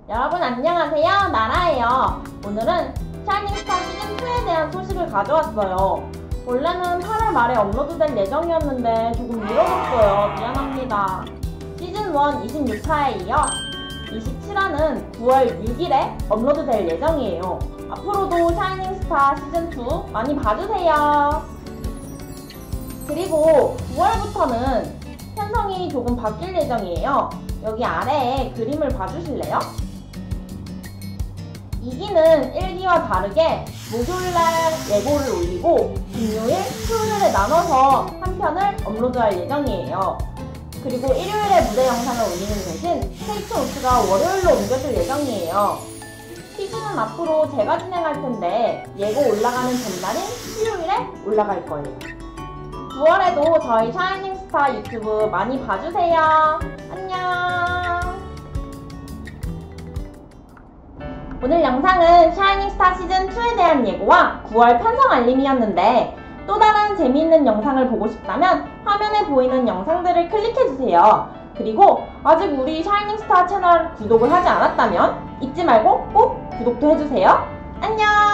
여러분 안녕하세요, 나라예요. 오늘은 샤이닝스타 시즌2에 대한 소식을 가져왔어요. 원래는 8월 말에 업로드될 예정이었는데 조금 미뤄졌어요. 미안합니다. 시즌1 26화에 이어 27화는 9월 6일에 업로드될 예정이에요. 앞으로도 샤이닝스타 시즌2 많이 봐주세요. 그리고 9월부터는 편성이 조금 바뀔 예정이에요. 여기 아래에 그림을 봐주실래요? 2기는 1기와 다르게 목요일날 예고를 올리고 금요일, 토요일에 나눠서 한 편을 업로드할 예정이에요. 그리고 일요일에 무대 영상을 올리는 대신 페이트노트가 월요일로 옮겨질 예정이에요. 시즌은 앞으로 제가 진행할 텐데 예고 올라가는 전날인 수요일에 올라갈 거예요. 9월에도 저희 샤이닝스타 유튜브 많이 봐주세요. 안녕. 오늘 영상은 샤이닝스타 시즌2에 대한 예고와 9월 편성 알림이었는데 또 다른 재미있는 영상을 보고 싶다면 화면에 보이는 영상들을 클릭해주세요. 그리고 아직 우리 샤이닝스타 채널 구독을 하지 않았다면 잊지 말고 꼭 구독도 해주세요. 안녕.